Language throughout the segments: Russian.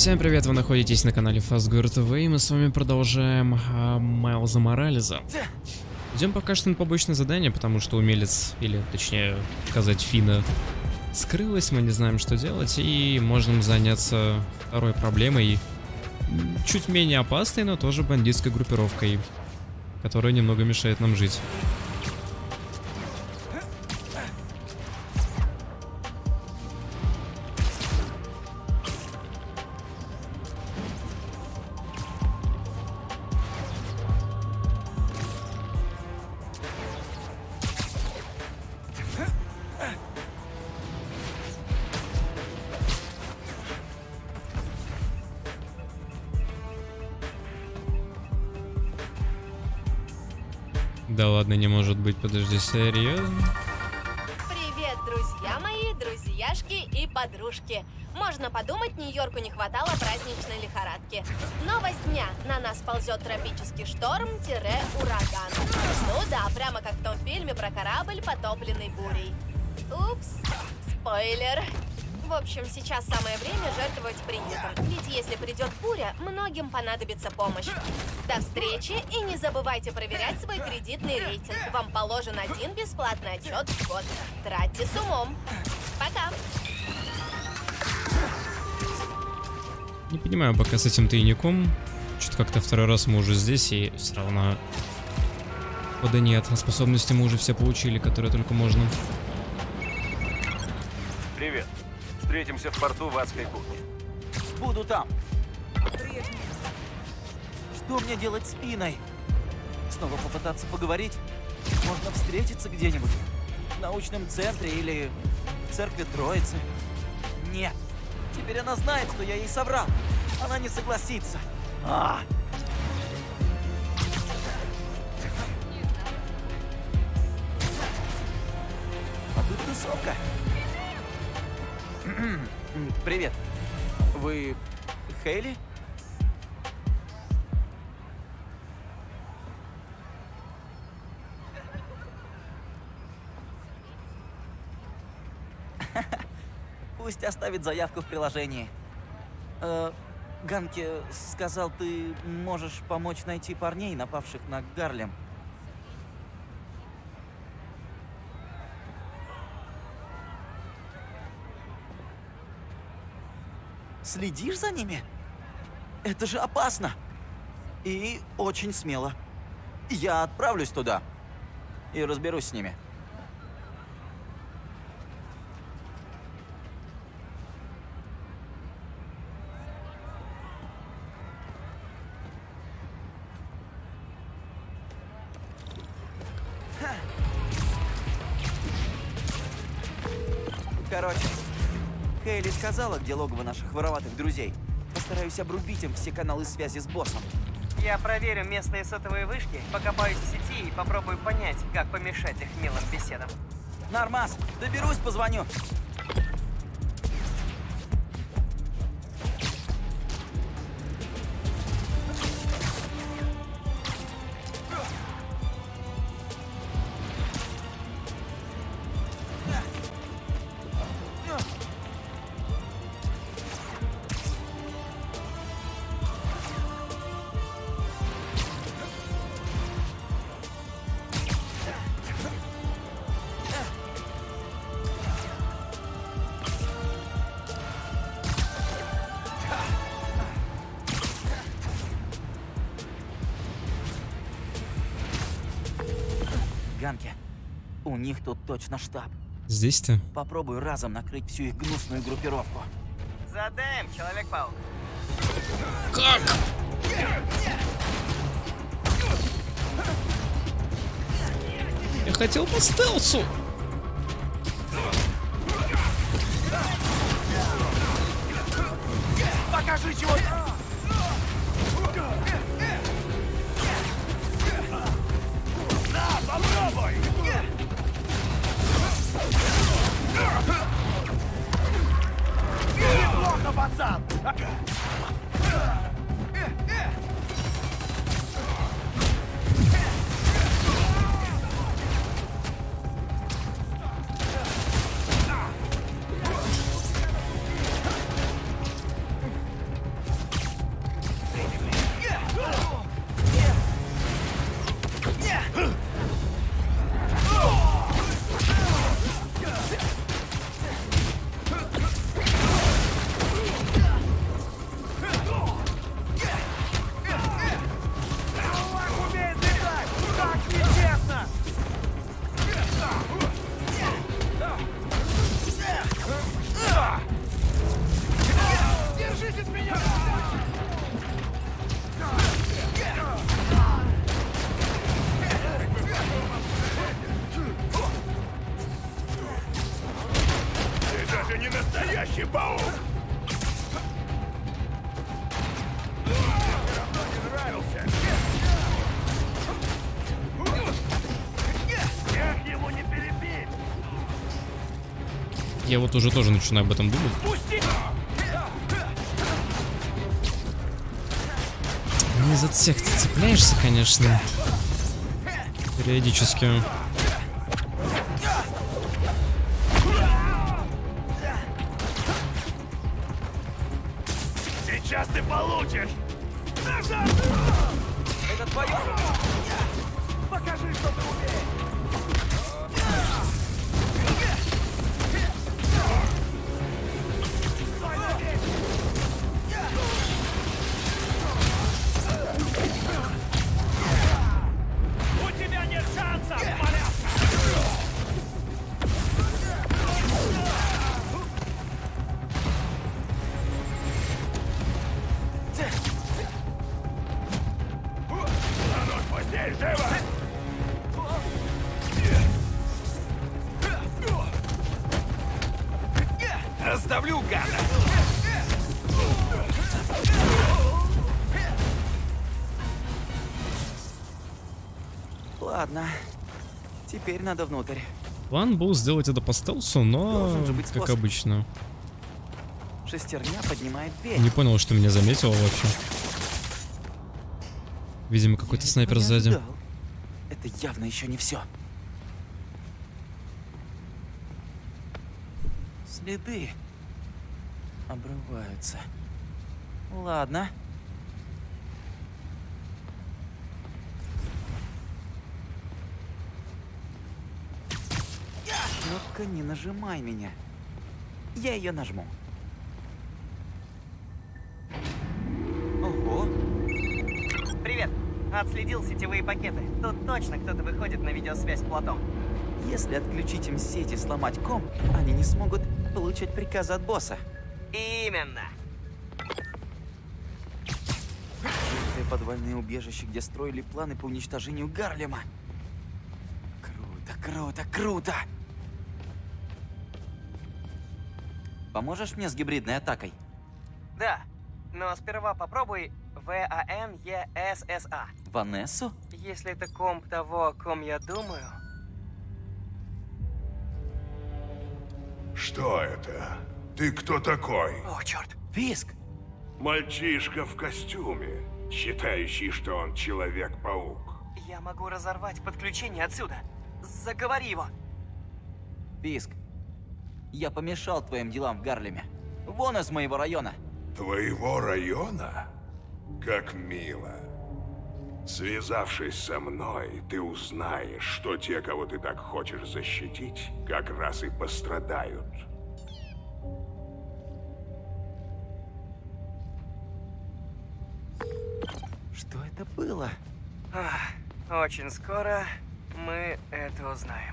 Всем привет, вы находитесь на канале Fazbear TV, и мы с вами продолжаем Майлза Моралеса. Идем пока что на побочное задание, потому что умелец, или точнее сказать Фина, скрылась, мы не знаем, что делать, и можем заняться второй проблемой, чуть менее опасной, но тоже бандитской группировкой, которая немного мешает нам жить. Да ладно, не может быть, подожди, серьезно? Привет, друзья мои, друзьяшки и подружки. Можно подумать, Нью-Йорку не хватало праздничной лихорадки. Новость дня. На нас ползет тропический шторм-ураган. Ну да, прямо как в том фильме про корабль, потопленный бурей. Упс, спойлер. В общем, сейчас самое время жертвовать принятым. Ведь если придет буря, многим понадобится помощь. До встречи и не забывайте проверять свой кредитный рейтинг. Вам положен один бесплатный отчет в год. Тратьте с умом. Пока. Не понимаю пока с этим тайником. Что-то как-то второй раз мы уже здесь, и все равно... О да нет, а способности мы уже все получили, которые только можно. Привет. Встретимся в порту в адской кухне. Буду там. Что мне делать с Пиной? Снова попытаться поговорить? Можно встретиться где-нибудь? В научном центре или в церкви Троицы? Нет. Теперь она знает, что я ей соврал. Она не согласится. А тут тусовка. Привет. Вы Хейли? Пусть оставит заявку в приложении. Ганки сказал, ты можешь помочь найти парней, напавших на Гарлем. Следишь за ними? Это же опасно. И очень смело. Я отправлюсь туда и разберусь с ними. Короче, Хейли сказала, где логово наших вороватых друзей. Постараюсь обрубить им все каналы связи с боссом. Я проверю местные сотовые вышки, покопаюсь в сети и попробую понять, как помешать их милым беседам. Нормас, доберусь, позвоню. Ганки, у них тут точно штаб. Здесь-то? Попробую разом накрыть всю их гнусную группировку. Задаем, Человек-паук. Как? Я хотел по стелсу. Покажи, чего... На, попробуй! Неплохо, пацан! Я вот уже тоже начинаю об этом думать. Ну, из-за всех ты цепляешься, конечно. Периодически. Сейчас ты получишь! Это твое? Покажи, что ты умеешь! У тебя нет шанса, малявка! Пусти, живо! Раздавлю, гада! Ладно. Теперь надо внутрь. План был сделать это по стелсу, но, Должен же быть как способ. обычно. Шестерня поднимает дверь. Не понял, что меня заметило вообще. Видимо, какой-то Я снайпер этого не сзади. ожидал. Это явно еще не все. Следы обрываются. Ладно. Ну-ка, не нажимай меня. Я ее нажму. Ого. Привет. Отследил сетевые пакеты. Тут точно кто-то выходит на видеосвязь с плотом. Если отключить им сеть и сломать комп, они не смогут получать приказы от босса. Именно. Это подвальное убежище, где строили планы по уничтожению Гарлема. Круто, круто, круто! Поможешь мне с гибридной атакой? Да. Но сперва попробуй VANESSA. Ванессу? Если это комп того, о ком я думаю... Что это? Ты кто такой? О, черт. Фиск! Мальчишка в костюме, считающий, что он Человек-паук. Я могу разорвать подключение отсюда. Заговори его. Фиск, я помешал твоим делам в Гарлеме. Вон из моего района. Твоего района? Как мило. Связавшись со мной, ты узнаешь, что те, кого ты так хочешь защитить, как раз и пострадают. Что это было? Очень скоро мы это узнаем.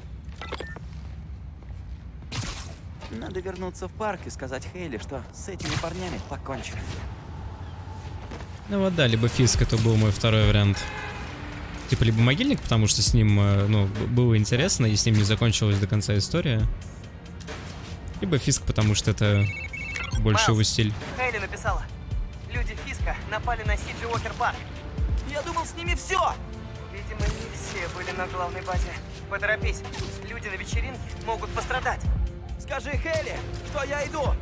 Надо вернуться в парк и сказать Хейли, что с этими парнями покончено. Ну вот да, либо Фиск, это был мой второй вариант. Типа либо Могильник, потому что с ним, ну, было интересно, и с ним не закончилась до конца история. Либо Фиск, потому что это больше его стиль. Хейли написала. Люди Фиска напали на Сиджи Уокер Парк. Я думал, с ними все! Видимо, не все были на главной базе. Поторопись. Люди на вечеринке могут пострадать. Скажи Хейли, что я иду!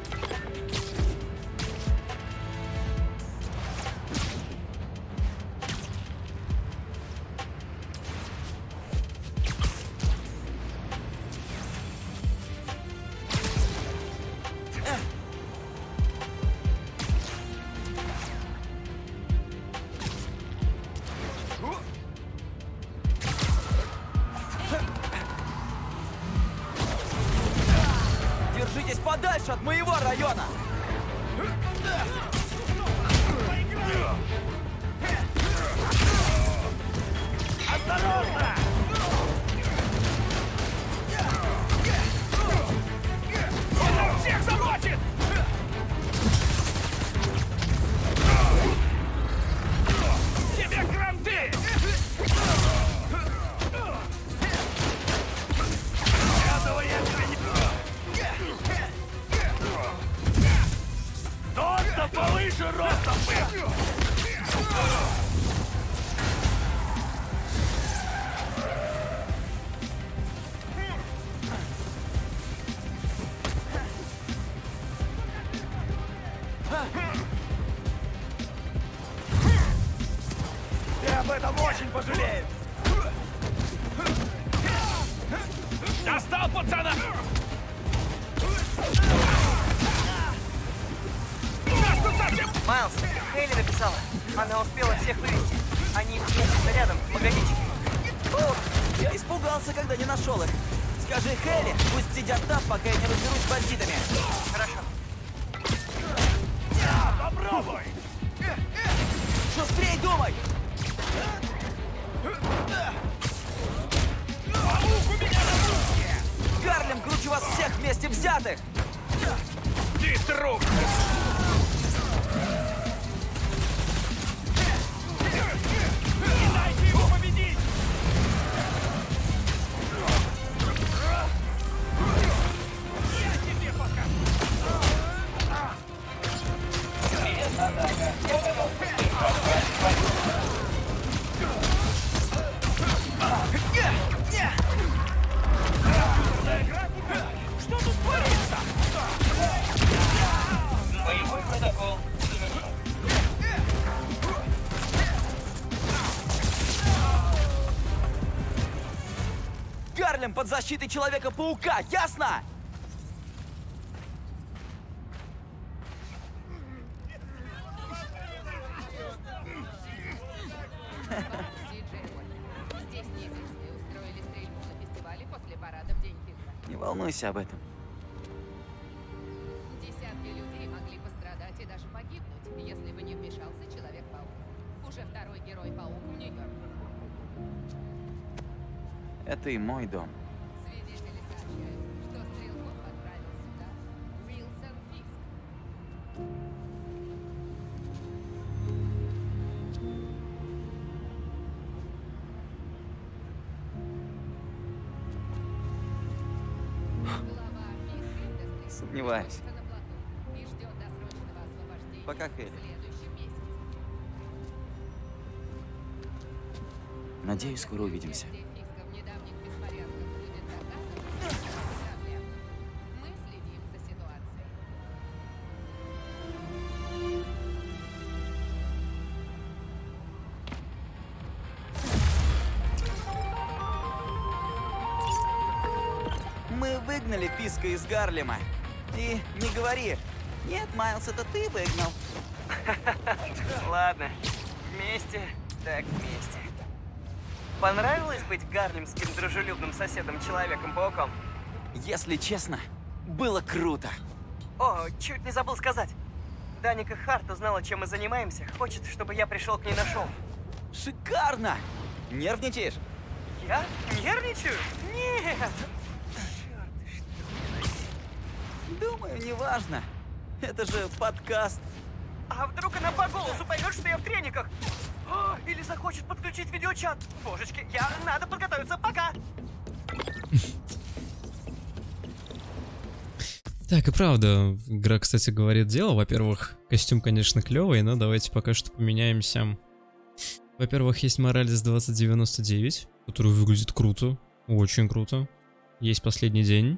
Держитесь подальше от моего района! Осторожно! Он нас всех замочит! Тебе гранты! Этого я тебе не... об этом очень пожалеет! Достал, пацана! Майлз, Хейли написала. Она успела всех вывести. Они находятся рядом, в магазинчике. Ух, я испугался, когда не нашел их. Скажи Хелли, пусть сидят там, пока я не разберусь с бандитами. Хорошо. Попробуй! Шустрей думай! Гарлем круче вас всех вместе взятых! Ты труп! Не дайте ему победить! Я тебе пока! Что тут творится? Боевой протокол. Гарлем под защитой Человека-паука, ясно? Здесь неизвестные устроили стрельбу на фестивале после парада в День Тигра. Не волнуйся об этом. Десятки людей могли пострадать и даже погибнуть, если бы не вмешался Человек-паук. Уже второй герой-паук в Нью-Йорке. Это и мой дом. Свидетели сообщают, что стрелков отправил сюда Уилсон Фиск. Глава Фиск Industries Сомневаюсь. находится на плоту и ждет досрочного освобождения Пока, в Хелли. следующем месяце. Надеюсь, скоро увидимся. Если Фиска в недавних беспорядках будет доказан, проблем. Мы следим за ситуацией. Мы выгнали Фиска из Гарлема. И не говори. Нет, Майлз, это ты выгнал. Ладно. Вместе, так вместе. Понравилось быть гарлемским дружелюбным соседом Человеком-пауком? Если честно, было круто. О, чуть не забыл сказать. Даника Харт узнала, чем мы занимаемся. Хочет, чтобы я пришел к ней на шоу. Шикарно! Нервничаешь? Я? Нервничаю? Нет! Думаю, неважно. Это же подкаст. А вдруг она по голосу поймет, что я в трениках? О, или захочет подключить видеочат? Божечки, надо подготовиться. Пока! Так, и правда, игра, кстати, говорит дело. Во-первых, костюм, конечно, клевый, но давайте пока что поменяемся. Во-первых, есть Моралес 2099, который выглядит круто, очень круто. Есть последний день.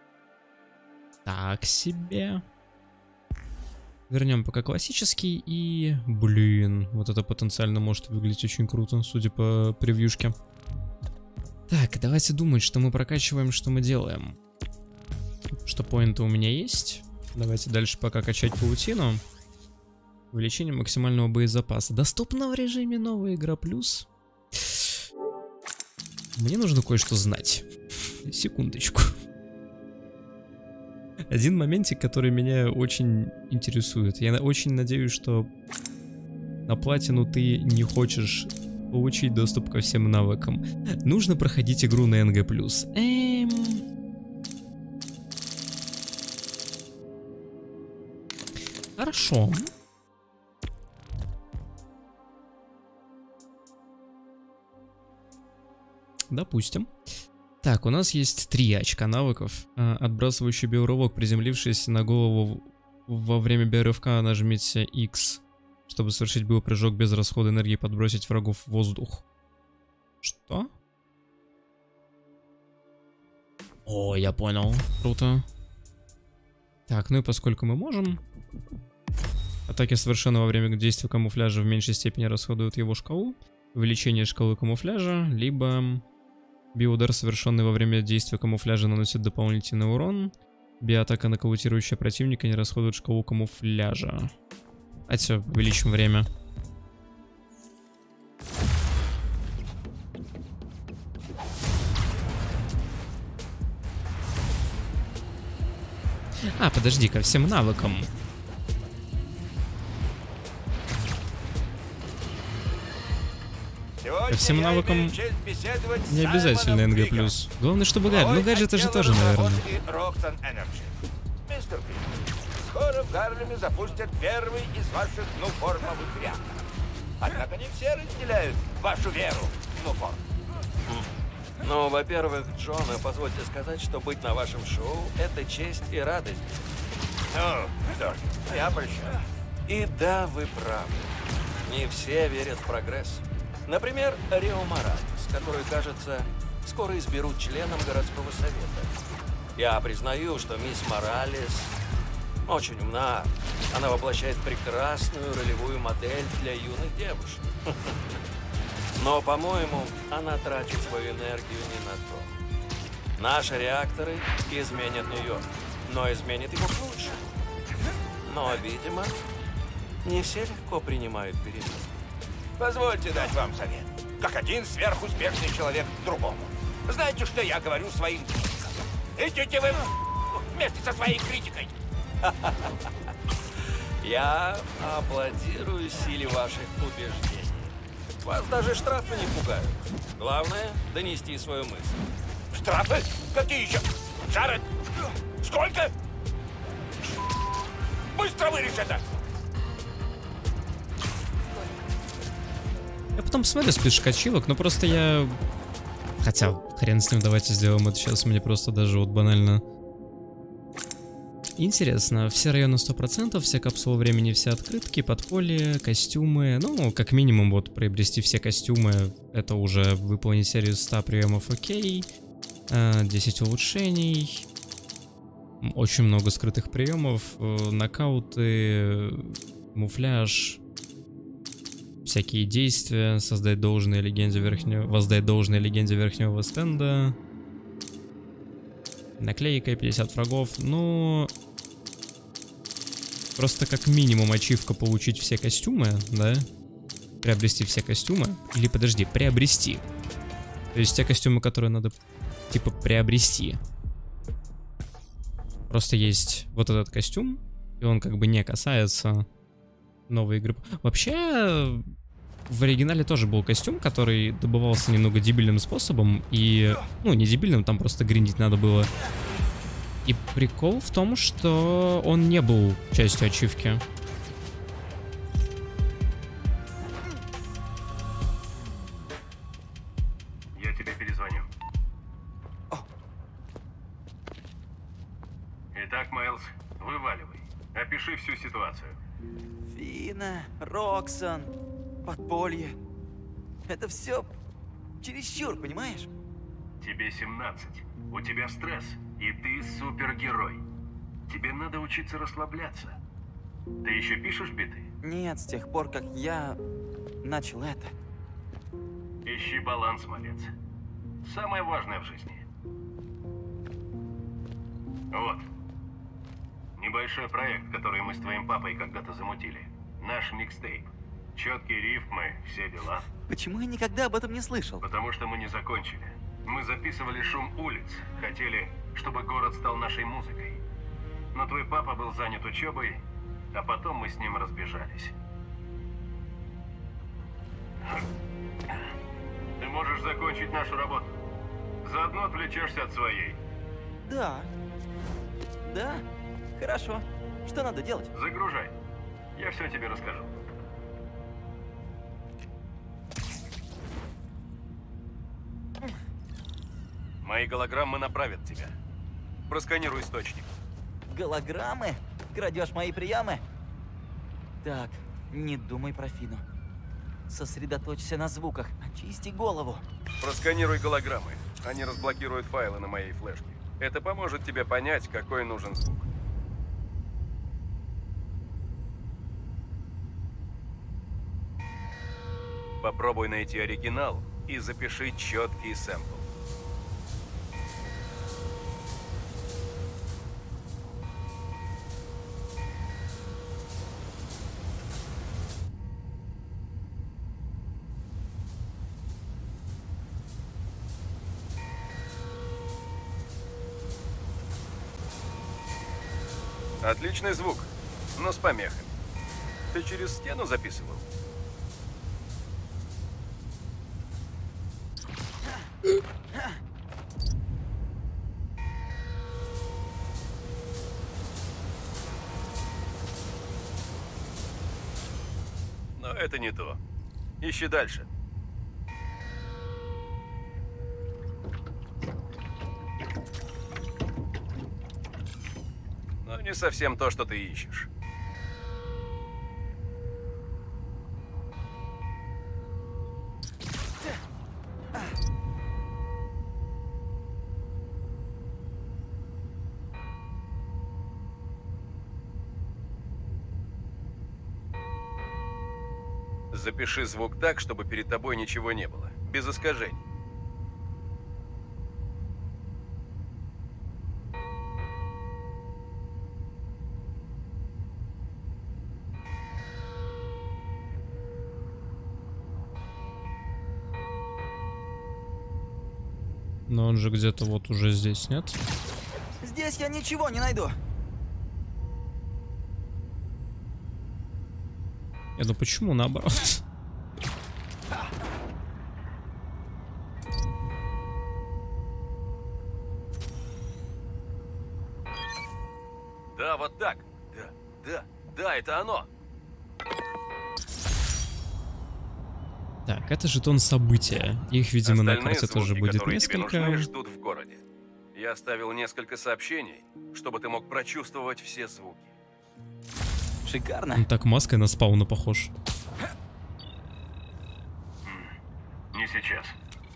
Так себе. Вернем пока классический и... Блин, вот это потенциально может выглядеть очень круто, судя по превьюшке. Так, давайте думать, что мы прокачиваем, что мы делаем. Что поинты у меня есть. Давайте дальше пока качать паутину. Увеличение максимального боезапаса. Доступно в режиме новая игра плюс. Мне нужно кое-что знать. Секундочку. Один моментик, который меня очень интересует. Я очень надеюсь, что на платину ты не хочешь получить доступ ко всем навыкам. Нужно проходить игру на НГ+. Хорошо. Допустим. Так, у нас есть 3 очка навыков. Отбрасывающий биорывок, приземлившись на голову во время биорывка, нажмите X, чтобы совершить биопрыжок без расхода энергии и подбросить врагов в воздух. Что? О, я понял. Круто. Так, ну и поскольку мы можем... Атаки, совершенные во время действия камуфляжа, в меньшей степени расходуют его шкалу. увеличение шкалы камуфляжа, либо биоудар, совершенный во время действия камуфляжа, наносит дополнительный урон. Биоатака, нокаутирующая противника, не расходует шкалу камуфляжа. А все, увеличим время. А, подожди, ко всем навыкам. Ко всем навыкам не обязательно НГ+. Главное, чтобы гаджет. Ну, гаджеты же тоже, наверное. Мистер Крик, скоро в Гарлеме запустят первый из ваших нуформовых реакторов. Однако не все разделяют вашу веру в нуформ. Ну, во-первых, Джон, позвольте сказать, что быть на вашем шоу — это честь и радость. Ну, что ж, я прощаю. И да, вы правы. Не все верят в прогресс. Например, Рио Моралес, который, кажется, скоро изберут членом городского совета. Я признаю, что мисс Моралес очень умна. Она воплощает прекрасную ролевую модель для юных девушек. Но, по-моему, она тратит свою энергию не на то. Наши реакторы изменят Нью-Йорк, но изменят его к лучшему. Но, видимо, не все легко принимают перемены. Позвольте дать вам совет, как один сверхуспешный человек другому. Знаете, что я говорю своим критикам? Идите вы вместе со своей критикой. Я аплодирую силе ваших убеждений. Вас даже штрафы не пугают. Главное — донести свою мысль. Штрафы? Какие еще? Джаред, сколько? Быстро вырежь это! Я потом посмотрю спецшкачилок, но просто я... Хотя, хрен с ним, давайте сделаем это сейчас, мне просто даже вот банально... Интересно, все районы 100%, все капсулы времени, все открытки, подполье, костюмы. Ну, как минимум, вот, приобрести все костюмы, это уже выполнить серию 100 приемов окей. 10 улучшений. Очень много скрытых приемов, нокауты, камуфляж, всякие действия, воздать должное легенде верхнего стенда. Наклейка 50 врагов. Ну, просто как минимум ачивка получить все костюмы, да? Приобрести все костюмы. Или подожди, приобрести. То есть те костюмы, которые надо, типа, приобрести. Просто есть вот этот костюм, и он как бы не касается новой игры. Вообще, в оригинале тоже был костюм, который добывался немного дебильным способом. И, ну, не дебильным, там просто гриндить надо было. И прикол в том, что он не был частью ачивки. Я тебе перезвоню. Итак, Майлз, вываливай. Опиши всю ситуацию. Фина, Роксон, подполье. Это все чересчур, понимаешь? Тебе 17. У тебя стресс. И ты супергерой. Тебе надо учиться расслабляться. Ты еще пишешь биты? Нет, с тех пор, как я начал это. Ищи баланс, малец. Самое важное в жизни. Вот. Небольшой проект, который мы с твоим папой когда-то замутили. Наш микстейп. Четкие рифмы, все дела. Почему я никогда об этом не слышал? Потому что мы не закончили. Мы записывали шум улиц. Хотели, чтобы город стал нашей музыкой. Но твой папа был занят учебой, а потом мы с ним разбежались. Ты можешь закончить нашу работу. Заодно отвлечешься от своей. Да. Да? Хорошо. Что надо делать? Загружай. Я все тебе расскажу. Мои голограммы направят тебя. Просканируй источник. Голограммы? Крадешь мои приемы? Так, не думай про Фину. Сосредоточься на звуках, очисти голову. Просканируй голограммы. Они разблокируют файлы на моей флешке. Это поможет тебе понять, какой нужен звук. Попробуй найти оригинал и запиши четкий сэмпл. Отличный звук, но с помехами. Ты через стену записывал? Но это не то. Ищи дальше. Но не совсем то, что ты ищешь. Запиши звук так, чтобы перед тобой ничего не было. Без искажений. Но он же где-то вот уже здесь, нет? Здесь я ничего не найду. Ну почему наоборот? Да, вот так. Да, это оно. Так, это жетон события. Их, видимо, на карте тоже будет которые тебе несколько. нужны, ждут в городе. Я оставил несколько сообщений, чтобы ты мог прочувствовать все звуки. Шикарно. Он так маской на спауна похож. Не сейчас.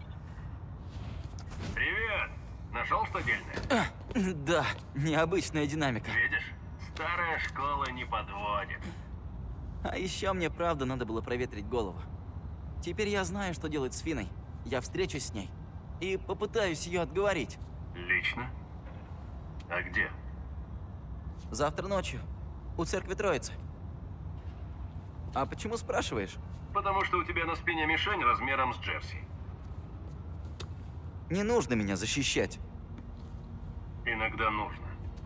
Привет! Нашел что дельное? Да, необычная динамика. Видишь? Старая школа не подводит. А еще мне правда надо было проветрить голову. Теперь я знаю, что делать с Финой. Я встречусь с ней и попытаюсь ее отговорить. Лично? А где? Завтра ночью. У церкви Троицы. А почему спрашиваешь? Потому что у тебя на спине мишень размером с Джерси. Не нужно меня защищать. Иногда нужно.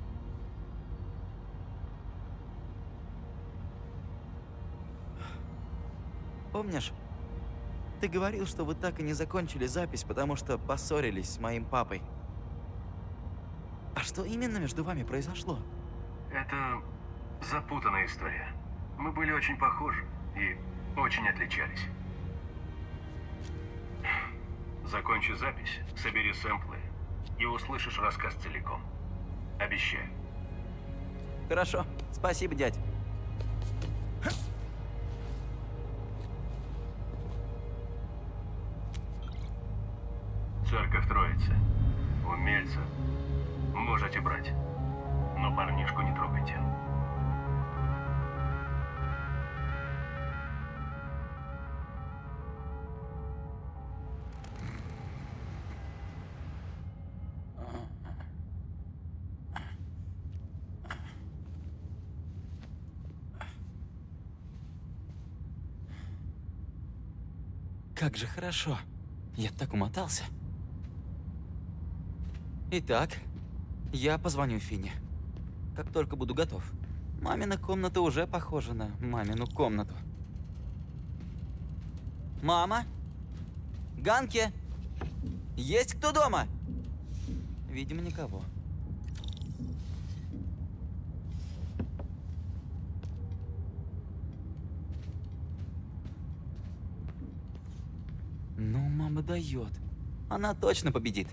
Помнишь, ты говорил, что вы так и не закончили запись, потому что поссорились с моим папой. А что именно между вами произошло? Это запутанная история. Мы были очень похожи и очень отличались. Закончи запись, собери сэмплы и услышишь рассказ целиком. Обещаю. Хорошо. Спасибо, дядь. Церковь Троицы. Умельца. Можете брать. Но парнишку не трогайте. Как же хорошо. Я так умотался. Итак, я позвоню Фине. Как только буду готов. Мамина комната уже похожа на мамину комнату. Мама? Ганки? Есть кто дома? Видимо, никого. Ну, мама дает. Она точно победит.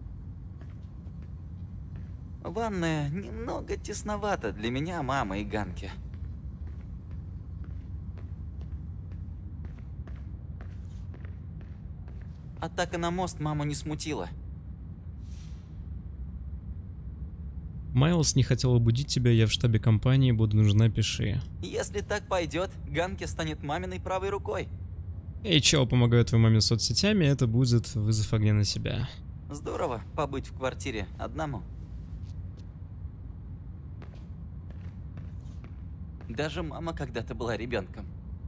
Ванная немного тесновата для меня, мамы и Ганки. Атака на мост маму не смутила. Майлз не хотела будить тебя, я в штабе компании, буду нужна, пиши. Если так пойдет, Ганки станет маминой правой рукой. Эй, чел, помогаю твоей маме с соцсетями, это будет вызов огня на себя. Здорово побыть в квартире одному. Даже мама когда-то была ребенком.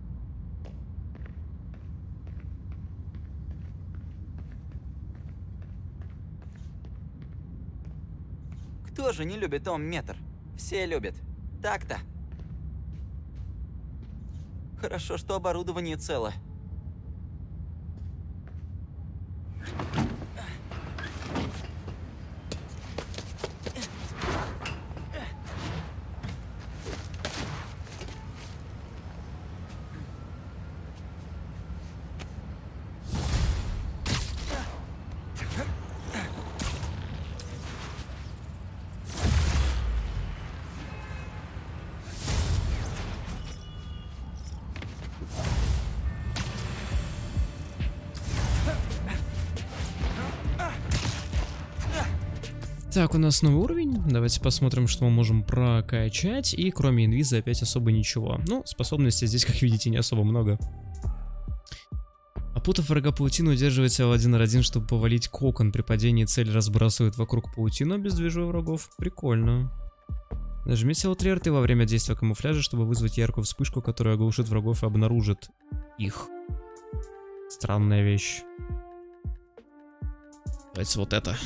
Кто же не любит Ом-метр? Все любят. Так-то. Хорошо, что оборудование цело. Так, у нас новый уровень. Давайте посмотрим, что мы можем прокачать. И кроме инвиза опять особо ничего. Ну, способностей здесь, как видите, не особо много. Опутав врага паутину, удерживайте L1R1, чтобы повалить кокон. При падении цель разбрасывает вокруг паутину, обездвиживая врагов. Прикольно. Нажмите L3 RT во время действия камуфляжа, чтобы вызвать яркую вспышку, которая оглушит врагов и обнаружит их. Странная вещь. Давайте вот это.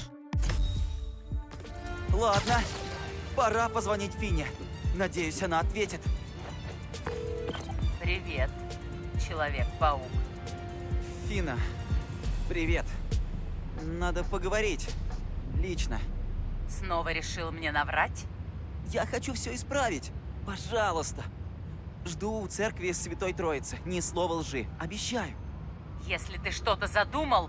Ладно, пора позвонить Фине. Надеюсь, она ответит. Привет, Человек-паук. Фина, привет. Надо поговорить. Лично. Снова решил мне наврать? Я хочу все исправить. Пожалуйста. Жду у церкви Святой Троицы. Ни слова лжи. Обещаю. Если ты что-то задумал...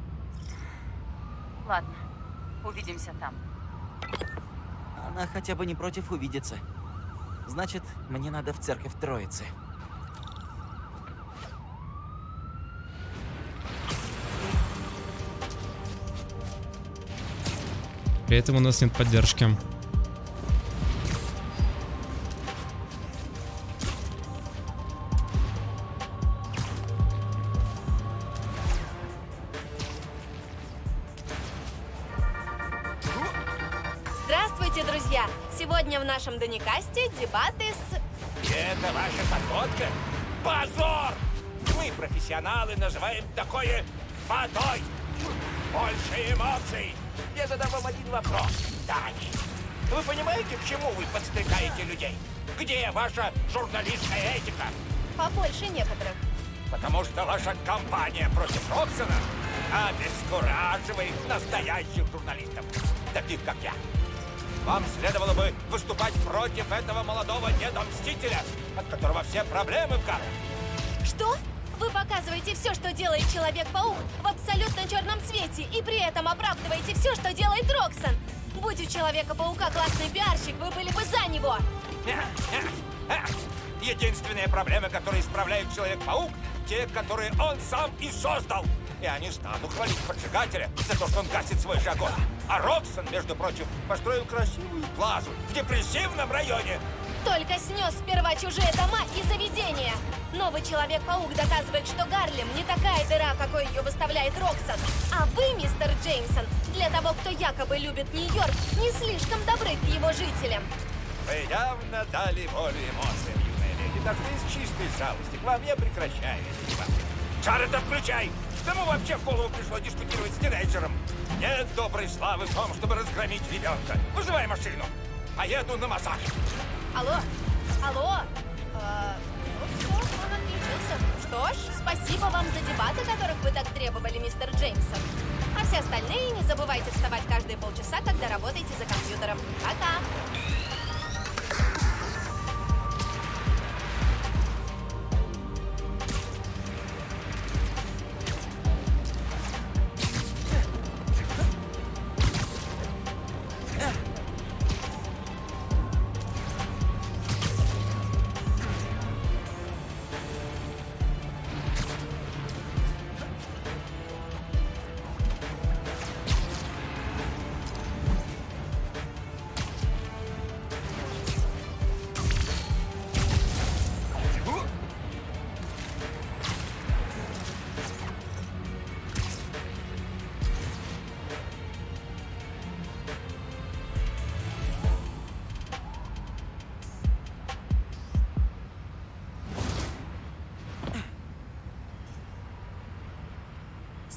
Ладно, увидимся там. Она хотя бы не против увидеться. Значит, мне надо в церковь Троицы. При этом у нас нет поддержки. Здравствуйте, друзья! Сегодня в нашем Доникасте дебаты с... Это ваша подводка? Позор! Мы, профессионалы, называем такое водой. Больше эмоций. Я задам вам один вопрос, Дани. Вы понимаете, к чему вы подстрекаете людей? Где ваша журналистская этика? Побольше некоторых. Потому что ваша кампания против Роксона обескураживает настоящих журналистов, таких как я. Вам следовало бы выступать против этого молодого недомстителя, от которого все проблемы в кармане. Что? Вы показываете все, что делает Человек-паук в абсолютно черном цвете, и при этом оправдываете все, что делает Роксон. Будь у Человека-паука классный пиарщик, вы были бы за него. Единственная проблема, которую исправляет Человек-паук, те, которые он сам и создал. Я не стану хвалить поджигателя за то, что он гасит свой же огонь. А Роксон, между прочим, построил красивую плазу в депрессивном районе. Только снес сперва чужие дома и заведения. Новый Человек-паук доказывает, что Гарлем не такая дыра, какой ее выставляет Роксон. А вы, мистер Джеймсон, для того, кто якобы любит Нью-Йорк, не слишком добры к его жителям. Вы явно дали волю эмоциям, юная леди. Так что из чистой жалости к вам я прекращаю эти дебаты. Джаред, включай! Кому вообще в голову пришло дискутировать с тинейджером? Нет доброй славы в том, чтобы разгромить ребенка. Вызывай машину. Поеду на массаж. Алло? Алло? Ну все, он отключился. Что ж, спасибо вам за дебаты, которых вы так требовали, мистер Джеймсон. А все остальные не забывайте вставать каждые полчаса, когда работаете за компьютером. Пока!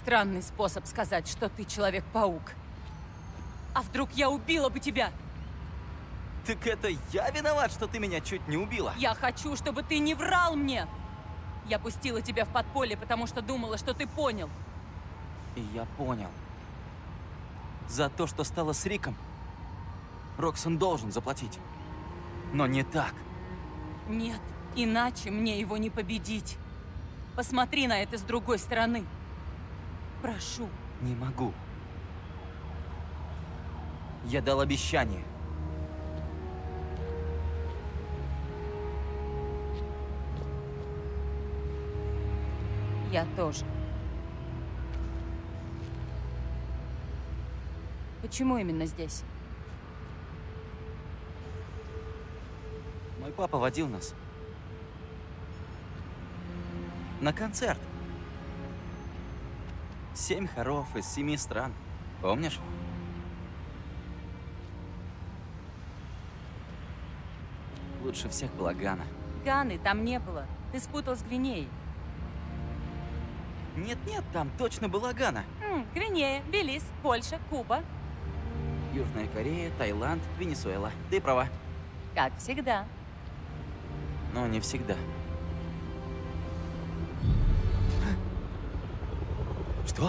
Странный способ сказать, что ты Человек-паук. А вдруг я убила бы тебя? Так это я виноват, что ты меня чуть не убила? Я хочу, чтобы ты не врал мне! Я пустила тебя в подполье, потому что думала, что ты понял. И я понял. За то, что стало с Риком, Роксон должен заплатить. Но не так. Нет, иначе мне его не победить. Посмотри на это с другой стороны. Прошу. Не могу. Я дал обещание. Я тоже. Почему именно здесь? Мой папа водил нас на концерт. 7 хоров из 7 стран. Помнишь? Лучше всех была Гана. Ганы там не было. Ты спутал с Гвинеей. Нет-нет, там точно была Гана. Гвинея, Белиз, Польша, Куба. Южная Корея, Таиланд, Венесуэла. Ты права. Как всегда. Но не всегда. Что?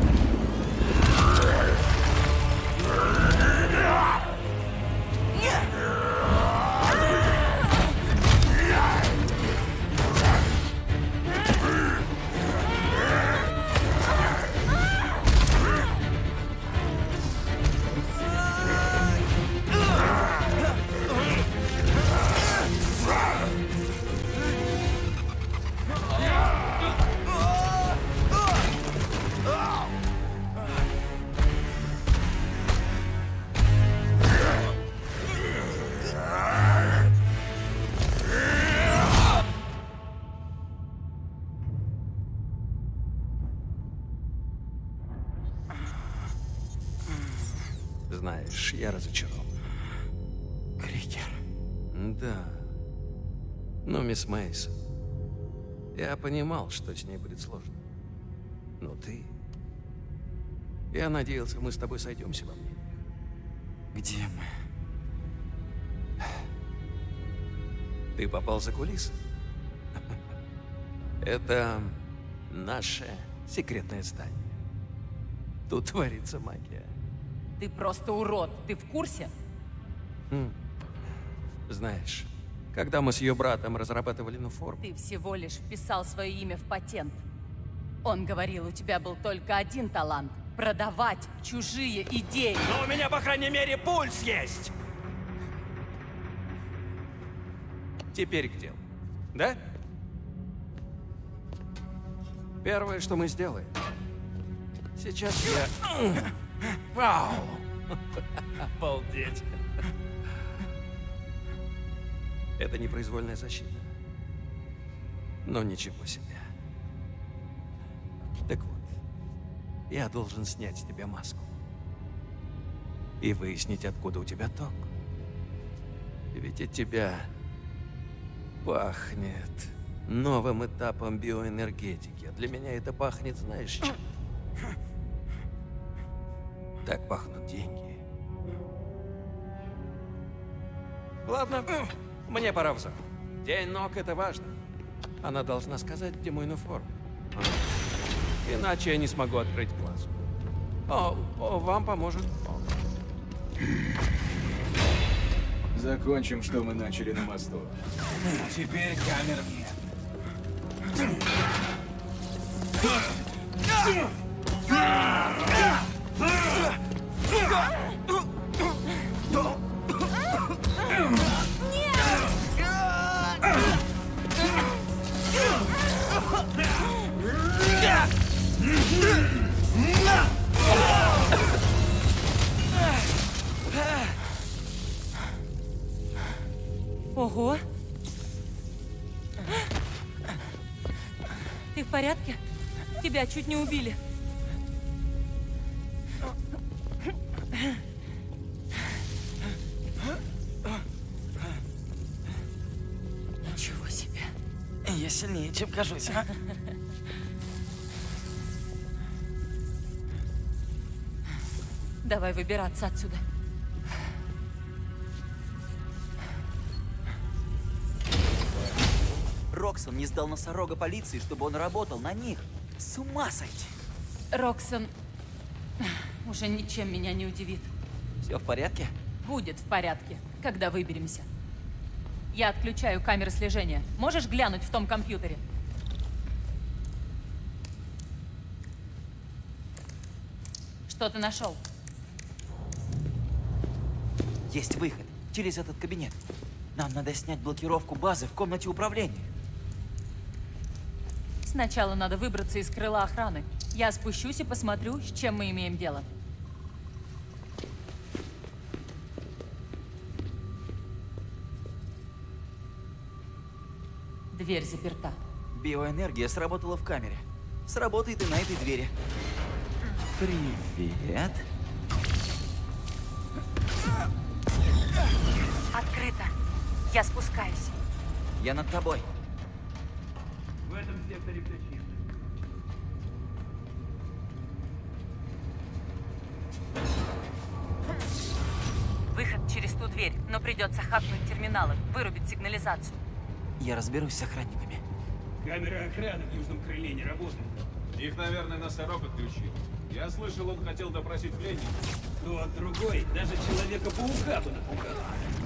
Знаешь, я разочарован. Крикер. Да. Но, мисс Мейсон, я понимал, что с ней будет сложно. Но ты... Я надеялся, мы с тобой сойдемся во мнениях. Где мы? Ты попал за кулисы? Это наше секретное здание. Тут творится магия. Ты просто урод. Ты в курсе? Знаешь, когда мы с ее братом разрабатывали Нуформ... Ты всего лишь вписал свое имя в патент. Он говорил, у тебя был только один талант — продавать чужие идеи. Но у меня, по крайней мере, пульс есть! Теперь к делу. Да? Первое, что мы сделаем. Сейчас я... Вау! Обалдеть! Это непроизвольная защита. Но ничего себе. Так вот, я должен снять с тебя маску. И выяснить, откуда у тебя ток. Ведь от тебя пахнет новым этапом биоэнергетики. А для меня это пахнет, знаешь, чем? Так пахнут деньги. Ладно, мне пора в зал. День ног — это важно. Она должна сказать, где мой Нуформ. Иначе я не смогу открыть плазу. Вам поможет он. Закончим, что мы начали на мосту. Теперь камер нет. Ого! Ты в порядке? Тебя чуть не убили. Ничего себе. Я сильнее, чем кажусь, а? Давай выбираться отсюда. Роксон не сдал носорога полиции, чтобы он работал на них. С ума сойти. Роксон уже ничем меня не удивит. Все в порядке? Будет в порядке, когда выберемся. Я отключаю камеры слежения. Можешь глянуть в том компьютере? Что ты нашел? Есть выход. Через этот кабинет. Нам надо снять блокировку базы в комнате управления. Сначала надо выбраться из крыла охраны. Я спущусь и посмотрю, с чем мы имеем дело. Дверь заперта. Биоэнергия сработала в камере. Сработает и на этой двери. Привет. Открыто. Я спускаюсь. Я над тобой. В этом секторе все чисто. Выход через ту дверь, но придется хакнуть терминалы, вырубить сигнализацию. Я разберусь с охранниками. Камеры охраны в южном крыле не работают. Их, наверное, носорог отключил. Я слышал, он хотел допросить пленника. Тот другой даже Человека-паука бы напугал.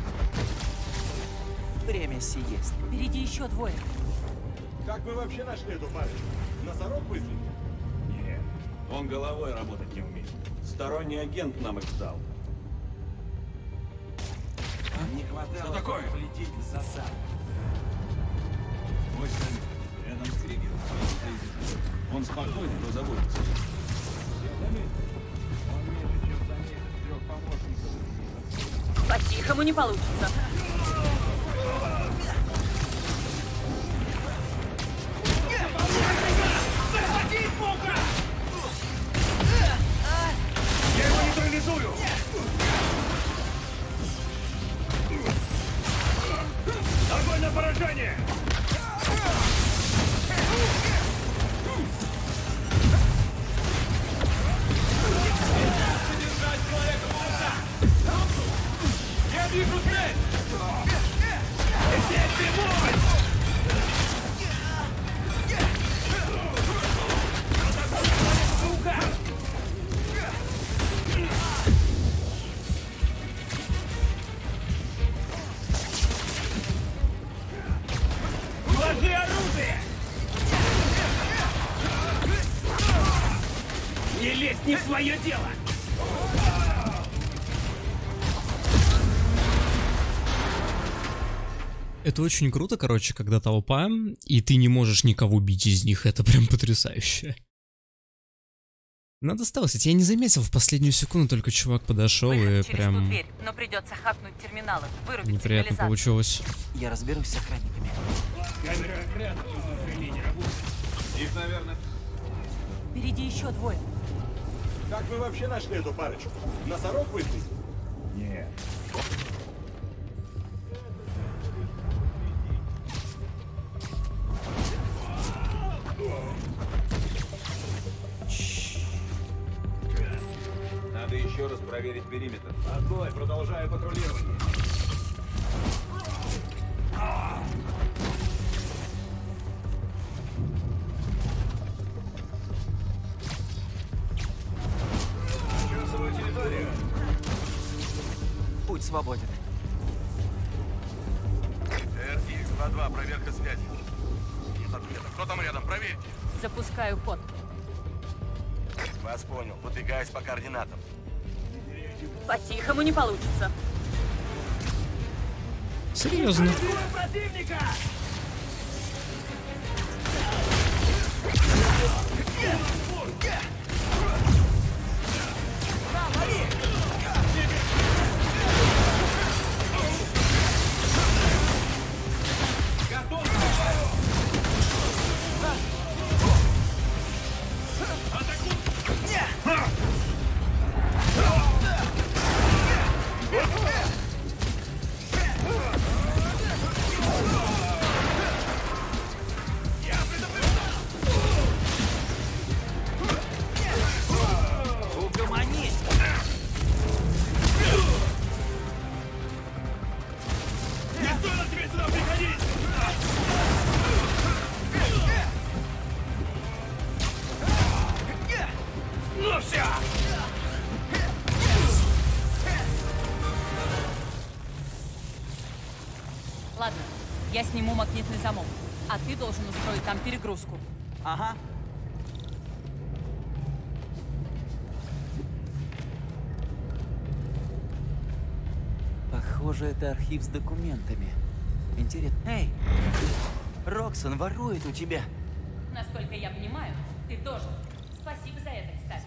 Время сиест. Впереди еще двое. Как вы вообще нашли эту парочку? Носорог выследил? Нет, он головой работать не умеет. Сторонний агент нам их сдал. Не хватало. Что такое? Полететь в засаду. Мой сын рядом с Кригером. Он спокойно, но заботится. По-тихому не получится. Я его нейтрализую! Огонь на поражение! Я вижу цель! Здесь ты мой! Вложи оружие! Не лезь не в свое дело! Это очень круто, короче, когда толпа, и ты не можешь никого бить из них. Это прям потрясающе. Надо сталкивать. Я не заметил в последнюю секунду, только чувак подошел и прям... Дверь, но придется хакнуть терминалы, вырубить неприятно сигнализацию. получилось. Я разберусь с охранниками. Камеры охраны в южном крыле не работают. Их, наверное... Впереди еще двое. Как вы вообще нашли эту парочку? Носорог выследил? Нет. Надо еще раз проверить периметр. Отбой, продолжаю патрулирование. Чувствую территорию. Путь свободен. RX-22, проверка связи. Нет ответа. Кто там рядом? Проверьте. Запускаю код. Вас понял. Подвигаюсь по координатам. По-тихому не получится. Серьезно. Противника! Ладно, я сниму магнитный замок, а ты должен устроить там перегрузку. Ага. Похоже, это архив с документами. Интересно. Эй! Роксон ворует у тебя. Насколько я понимаю, ты тоже. Спасибо за это, кстати.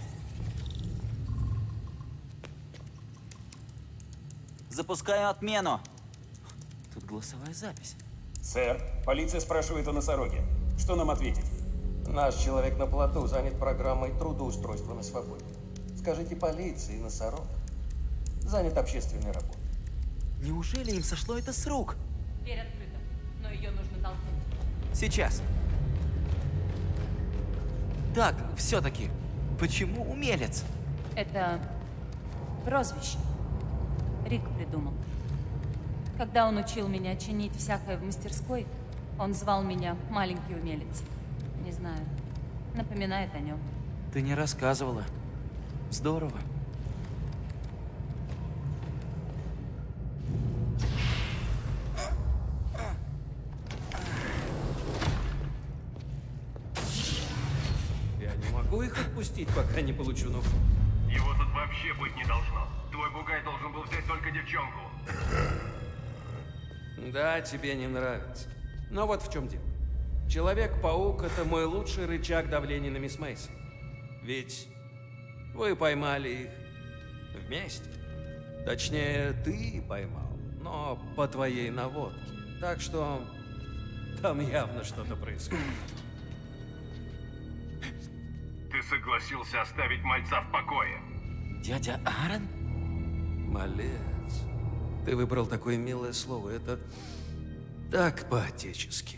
Запускаю отмену. Тут голосовая запись. Сэр, полиция спрашивает о носороге. Что нам ответить? Наш человек на плоту занят программой трудоустройства на свободе. Скажите полиции, носорог занят общественной работой. Неужели им сошло это с рук? Дверь открыта, но ее нужно толкнуть. Сейчас. Так, все-таки, почему умелец? Это прозвище. Рик придумал. Когда он учил меня чинить всякое в мастерской, он звал меня маленький умелец. Не знаю, напоминает о нем. Ты не рассказывала. Здорово. Я не могу их отпустить, пока не получу ногу. Его тут вообще быть не должно. Твой бугай должен был взять только девчонку. Да, тебе не нравится. Но вот в чем дело. Человек-паук — это мой лучший рычаг давления на мисс Мейсон. Ведь вы поймали их вместе. Точнее, ты поймал, но по твоей наводке. Так что там явно что-то происходит. Ты согласился оставить мальца в покое. Дядя Аарон? Малец. Ты выбрал такое милое слово. Это так по-отечески.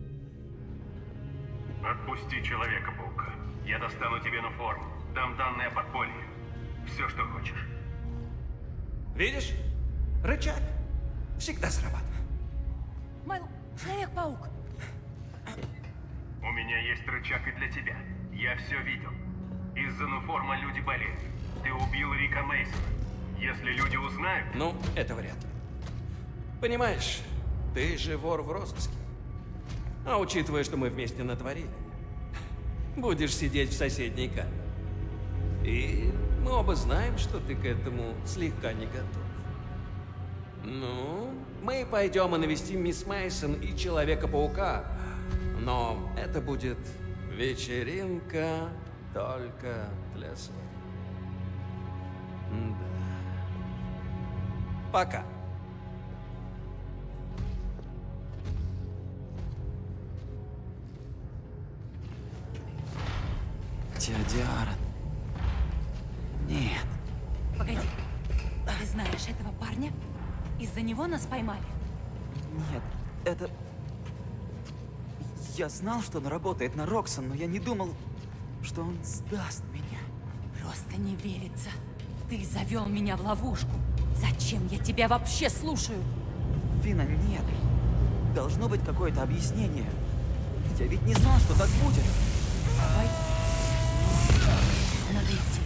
Отпусти Человека-паука. Я достану тебе форму. Дам данные о подполье. Все, что хочешь. Видишь? Рычаг всегда срабатывает. Майл, Человек-паук. У меня есть рычаг и для тебя. Я все видел. Из-за нуформа люди болеют. Ты убил Рика Мейсона. Если люди узнают... Ну, это вряд ли. Понимаешь, ты же вор в розыске. А учитывая, что мы вместе натворили, будешь сидеть в соседней камере. И мы оба знаем, что ты к этому слегка не готов. Ну, мы пойдем и навестим мисс Мейсон и Человека-паука. Но это будет вечеринка только для своих. Да. Пока. Дядя Аарон. Нет. Погоди. Ты знаешь этого парня? Из-за него нас поймали? Нет, это... Я знал, что он работает на Роксон, но я не думал, что он сдаст меня. Просто не верится. Ты завел меня в ловушку. Зачем я тебя вообще слушаю? Фина, нет. Должно быть какое-то объяснение. Я ведь не знал, что так будет. Давай. Надо идти.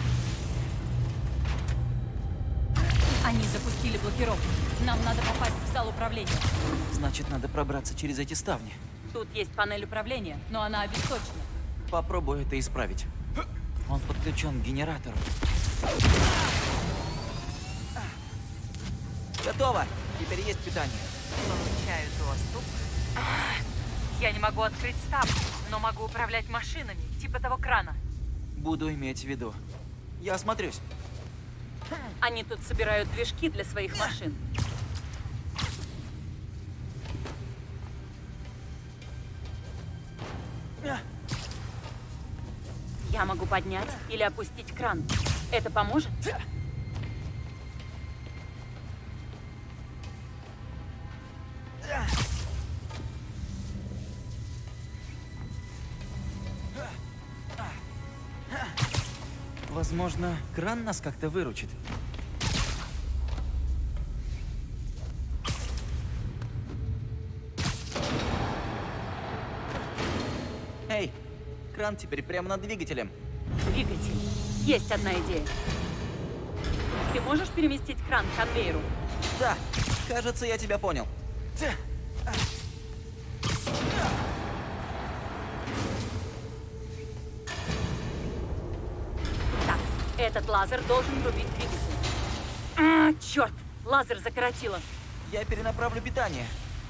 Они запустили блокировку. Нам надо попасть в зал управления. Значит, надо пробраться через эти ставни. Тут есть панель управления, но она обесточена. Попробую это исправить. Он подключен к генератору. Готово! Теперь есть питание. Получаю доступ. Я не могу открыть ставни, но могу управлять машинами, типа того крана. Буду иметь в виду. Я осмотрюсь. Они тут собирают движки для своих машин. Я могу поднять или опустить кран. Это поможет? Возможно, кран нас как-то выручит. Эй, кран теперь прямо над двигателем. Двигатель. Есть одна идея. Ты можешь переместить кран к конвейеру? Да, кажется, я тебя понял. Так, этот лазер должен врубить двигатель. Черт! Лазер закоротило. Я перенаправлю питание.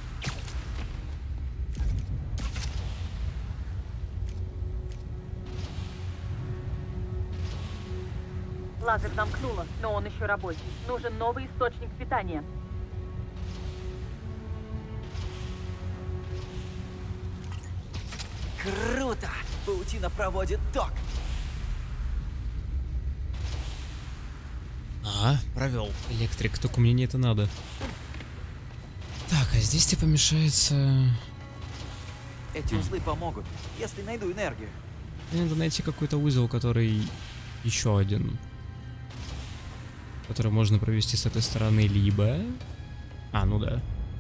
Лазер замкнуло, но он еще рабочий. Нужен новый источник питания. Круто! Паутина проводит ток. Ага, провел. Электрик, только мне не это надо. Так, а здесь типа мешается... Эти узлы помогут, если найду энергию. Мне надо найти какой-то узел, который... Еще один. Который можно провести с этой стороны, либо... А, ну да.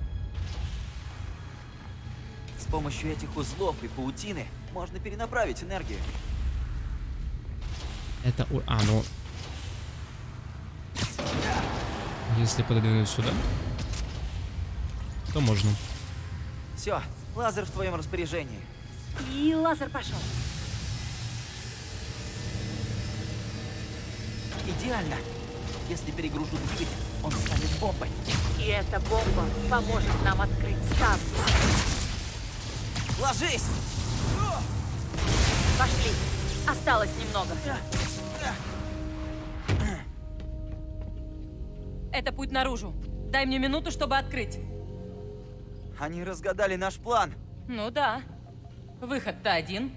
С помощью этих узлов и паутины можно перенаправить энергию. Это... А, ну... Если пододвинуть сюда, то можно. Все, лазер в твоем распоряжении. И лазер пошел. Идеально. Если перегружу двигатель, он станет бомбой. И эта бомба поможет нам открыть ставню. Ложись! Пошли. Осталось немного. Это путь наружу. Дай мне минуту, чтобы открыть. Они разгадали наш план. Ну да. Выход-то один.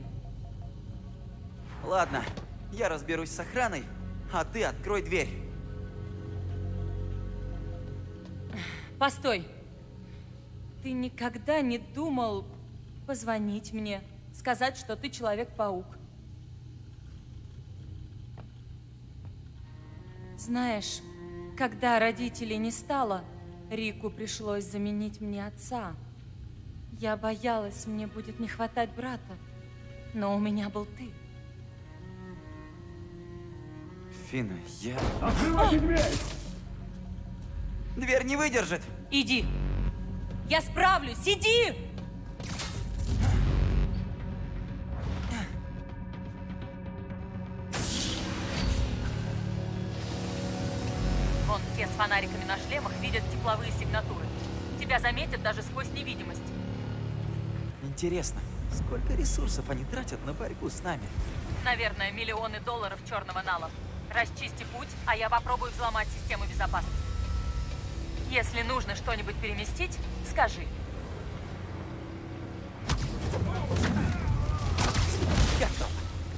Ладно, я разберусь с охраной, а ты открой дверь. Постой. Ты никогда не думал позвонить мне, сказать, что ты Человек-паук? Знаешь, когда родителей не стало, Рику пришлось заменить мне отца. Я боялась, мне будет не хватать брата, но у меня был ты. Фина, я... Дверь не выдержит! Иди! Я справлюсь! Иди! Вон те с фонариками на шлемах видят тепловые сигнатуры. Тебя заметят даже сквозь невидимость. Интересно, сколько ресурсов они тратят на борьбу с нами? Наверное, миллионы долларов черного нала. Расчисти путь, а я попробую взломать систему безопасности. Если нужно что-нибудь переместить, скажи. Готов.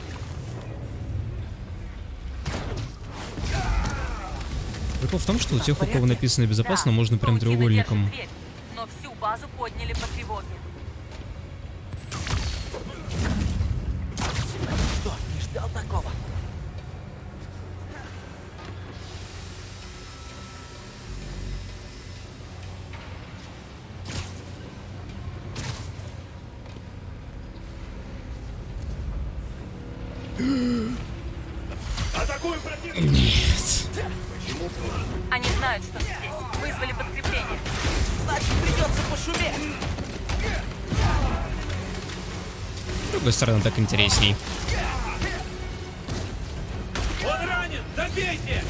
Прикол в том, что у тех, у кого написано безопасно, Да, можно прям паутина треугольником. держит дверь, но всю базу подняли по тревоге. Что, не ждал такого? Атакуй противника! Нет. Они знают, что ты здесь. Вызвали подкрепление. Значит, придется пошуметь! С другой стороны, так интересней. Он ранен! Добейте!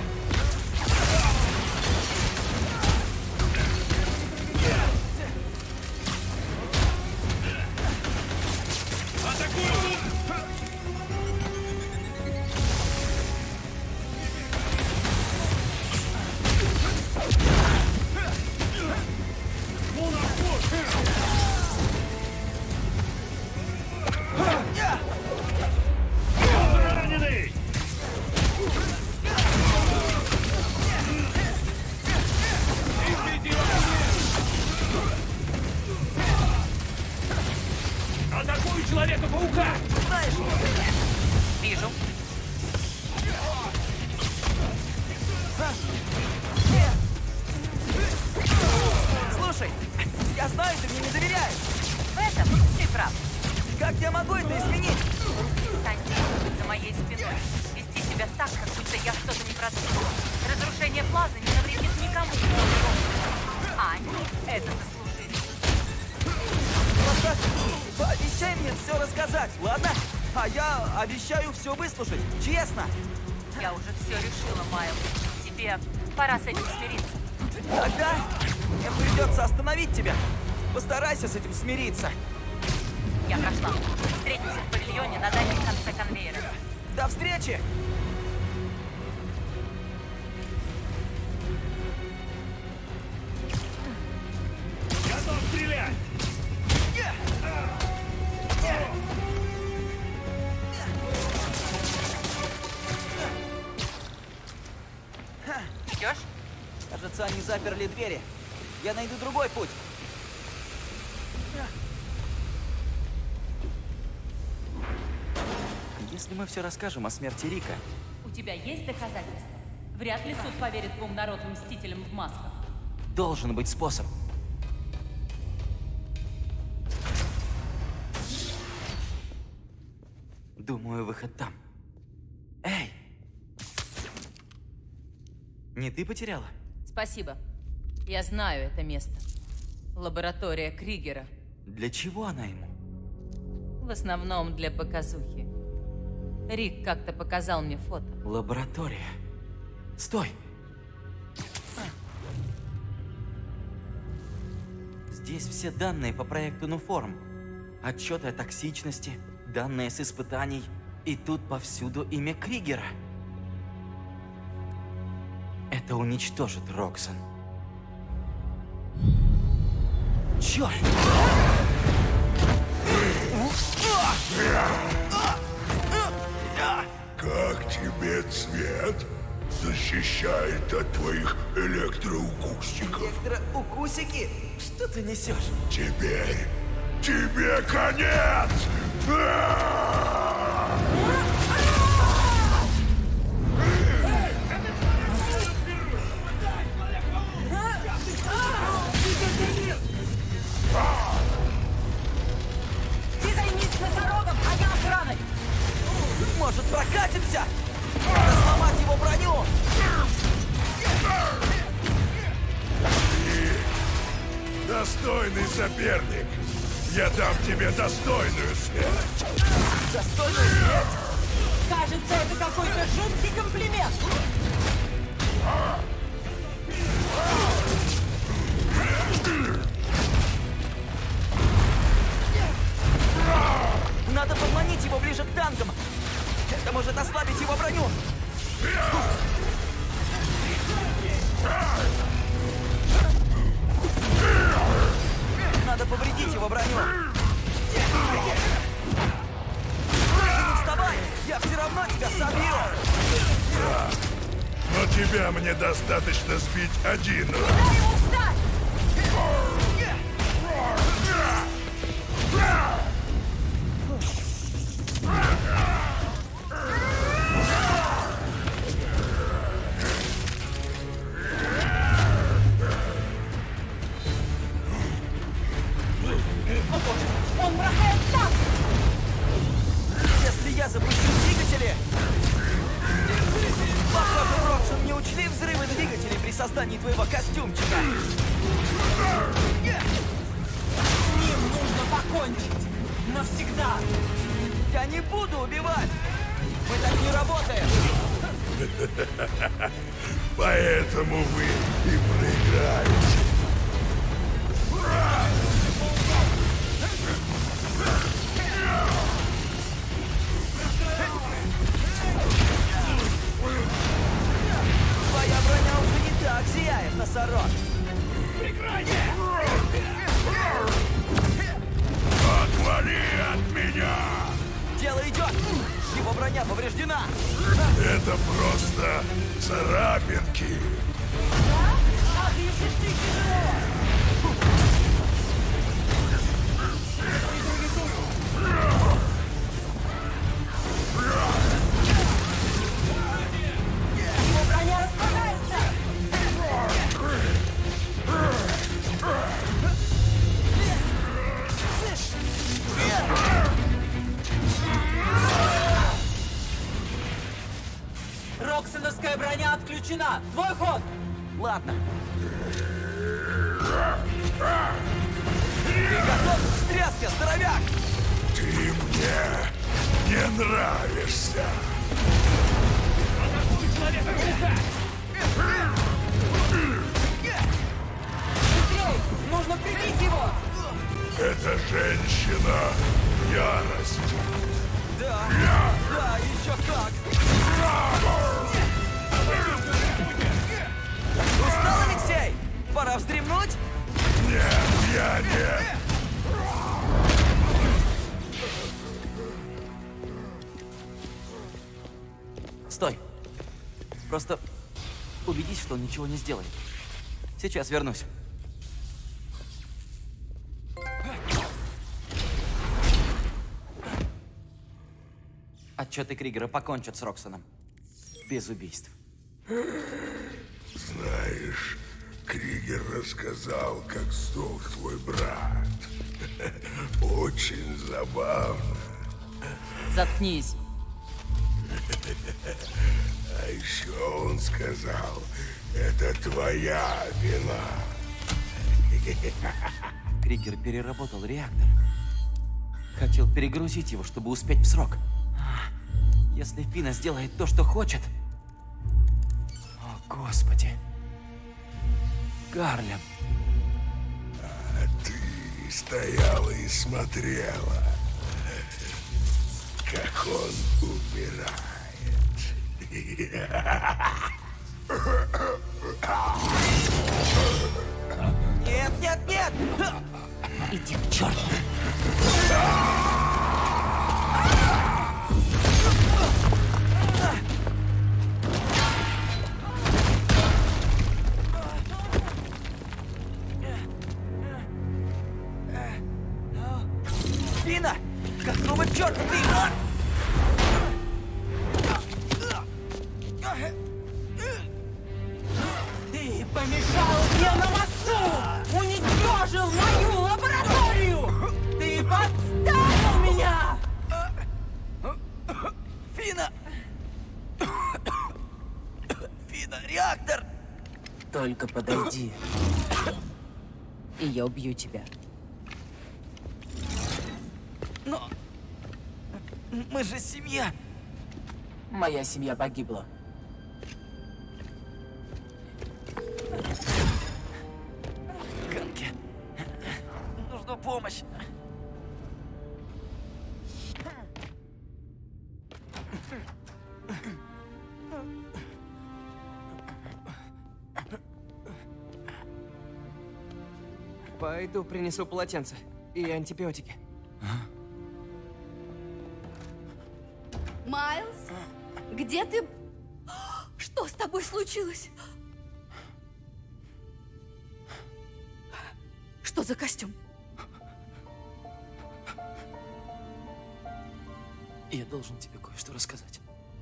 Атакую Человека-паука! Вижу. Слушай, я знаю, ты мне не доверяешь. В этом ты прав. Как я могу это изменить? Стань действовать за моей спиной. Вести алмазы не навредит никому. А они это заслужили. Поставь, пообещай мне все рассказать, ладно? А я обещаю все выслушать, честно. Я уже все решила, Майлз. Тебе пора с этим смириться. Тогда мне придется остановить тебя. Постарайся с этим смириться. Я прошла. Встретимся в павильоне на дальнем конце конвейера. До встречи! Готов стрелять! Идешь? Кажется, они заперли двери. Я найду другой путь. Если мы все расскажем о смерти Рика... У тебя есть доказательства? Вряд ли суд поверит двум народным мстителям в масках. Должен быть способ. Думаю, выход там. Эй! Не ты потеряла? Спасибо. Я знаю это место. Лаборатория Кригера. Для чего она ему? В основном для показухи. Рик как-то показал мне фото. Лаборатория. Стой! Здесь все данные по проекту Нуформ. Отчеты о токсичности, данные с испытаний. И тут повсюду имя Кригера. Это уничтожит Роксон. Черт! Как тебе цвет? Защищает от твоих электроукусиков. Электроукусики? Что ты несешь? Тебе конец! Ты займись носорогом, а я охраной! Может, прокатимся? Надо сломать его броню! Ты достойный соперник. Я дам тебе достойную смерть. Достойную смерть? Кажется, это какой-то жуткий комплимент! Надо подманить его ближе к танкам. Это может ослабить его броню. Надо повредить его броню. Не вставай! Я все равно тебя собью! Но тебя мне достаточно сбить один раз. Дай ему встать! Он бросает танк! Если я запущу двигатели... Похоже, Роксон не учли взрывы двигателей при создании твоего костюмчика. С ним нужно покончить. Навсегда. Я не буду убивать. Мы так не работаем. Поэтому вы и проиграете. Твоя броня уже не так сияет, носорог. Отвали от меня! Дело идет. Его броня повреждена. Это просто царапинки. А пишешь ты тяжело! Его броня распадается! Роксоновская броня отключена! Твой ход! Ладно. Ты готов к встряске, здоровяк? Ты мне не нравишься. Атакуй Человека-паука! Быстрей! Нужно прибить его! Эта женщина — ярость. Да, да, еще как! Устал, Алексей? Пора вздремнуть? Нет, я не... Стой. Просто убедись, что он ничего не сделает. Сейчас вернусь. Отчеты Кригера покончат с Роксоном. Без убийств. Знаешь, Кригер рассказал, как сдох твой брат. Очень забавно. Заткнись. А еще он сказал, это твоя вина. Кригер переработал реактор. Хотел перегрузить его, чтобы успеть в срок. Если Фина сделает то, что хочет... О, Господи. Гарлем. А ты стояла и смотрела, как он умирает. Нет, нет, нет! Иди к черту. Фина! Какого черта ты... Ты помешал мне на мосту! Уничтожил мою лабораторию! Ты подставил меня! Фина! Фина, реактор! Только подойди. И я убью тебя. Но... мы же семья! Моя семья погибла. Ганки, нужна помощь. Пойду принесу полотенце и антибиотики. Майлз, где ты? Что с тобой случилось? Что за костюм? Я должен тебе кое-что рассказать.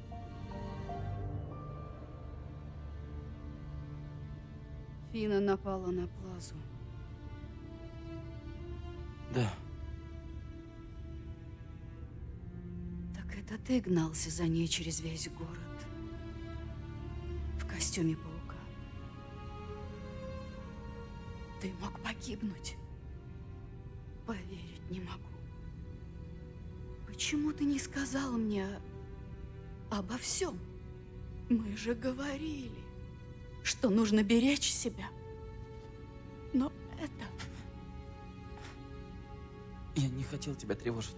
Фина напала на Плазу. Да. Так это ты гнался за ней через весь город. В костюме паука. Ты мог погибнуть. Поверить не могу. Почему ты не сказал мне обо всем? Мы же говорили, что нужно беречь себя. Но это... Я не хотел тебя тревожить.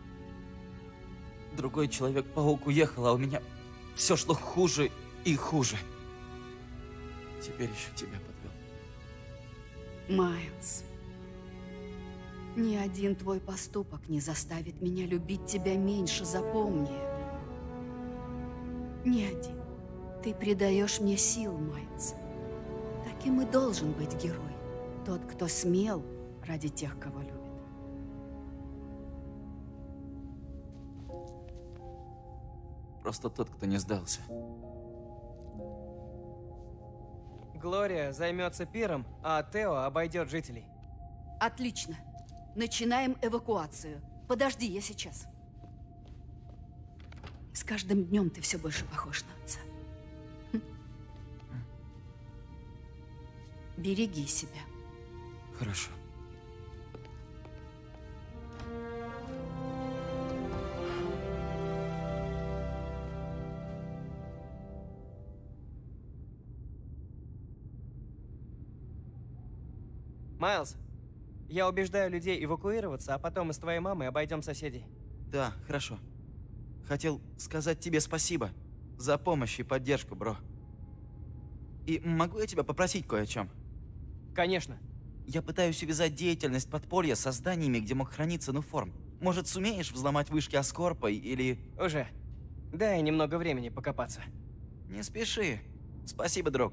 Другой Человек-паук уехал, а у меня все шло хуже и хуже. Теперь еще тебя подвел. Майлз, ни один твой поступок не заставит меня любить тебя меньше, запомни это. Ни один. Ты придаешь мне сил, Майлз. Таким и должен быть герой. Тот, кто смел ради тех, кого любит. Просто тот, кто не сдался. Глория займется пиром, а Тео обойдет жителей. Отлично. Начинаем эвакуацию. Подожди, я сейчас. С каждым днем ты все больше похож на отца. Береги себя. Хорошо. Майлз, я убеждаю людей эвакуироваться, а потом мы с твоей мамой обойдем соседей. Да, хорошо. Хотел сказать тебе спасибо за помощь и поддержку, бро. И могу я тебя попросить кое о чем? Конечно. Я пытаюсь увязать деятельность подполья со зданиями, где мог храниться Нуформ. Может, сумеешь взломать вышки Аскорпа или... Уже. Дай немного времени покопаться. Не спеши. Спасибо, друг.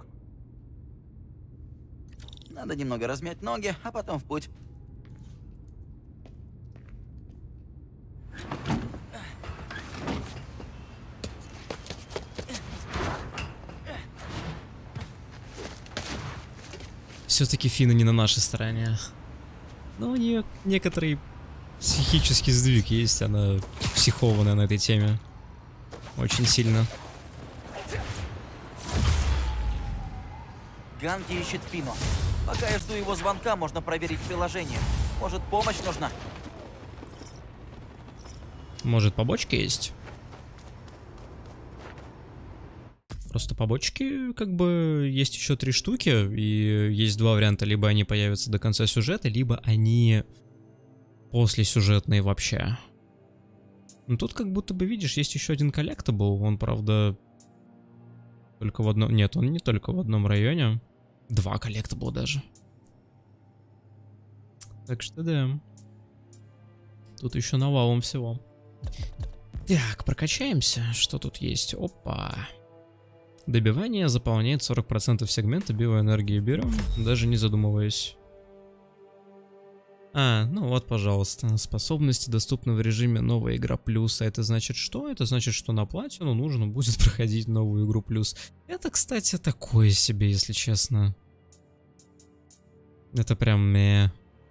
Надо немного размять ноги, а потом в путь. Все-таки Фина не на нашей стороне. Но у нее некоторый психический сдвиг есть, она психованная на этой теме. Очень сильно. Ганги ищет Фину. Пока я жду его звонка, можно проверить приложение. Может, помощь нужна? Может, побочки есть? Просто побочки, как бы, есть еще 3 штуки, и есть 2 варианта. Либо они появятся до конца сюжета, либо они послесюжетные вообще. Но тут как будто бы, видишь, есть еще один коллектабл. Он, правда, только в одном... Нет, он не только в одном районе. 2 коллектабла даже. Так что да. Тут еще навалом всего. Так, прокачаемся. Что тут есть? Опа. Добивание заполняет 40% сегмента биоэнергии. Берем, даже не задумываясь. Ну вот, пожалуйста. Способности доступны в режиме новая игра плюс. А это значит что? Это значит, что на платину нужно будет проходить новую игру плюс. Это, кстати, такое себе, если честно. Это прям мeh.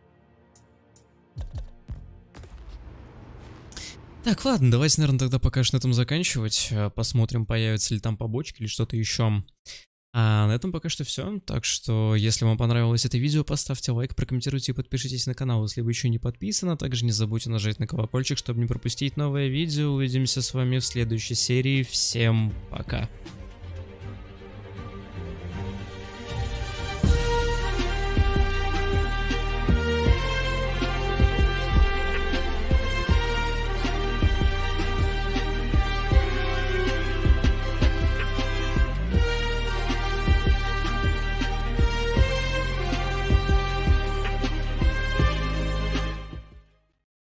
Так, ладно, давайте, наверное, тогда пока что на этом заканчивать. Посмотрим, появятся ли там побочки или что-то еще. А на этом пока что все. Так что, если вам понравилось это видео, поставьте лайк, прокомментируйте и подпишитесь на канал, если вы еще не подписаны. Также не забудьте нажать на колокольчик, чтобы не пропустить новое видео. Увидимся с вами в следующей серии. Всем пока.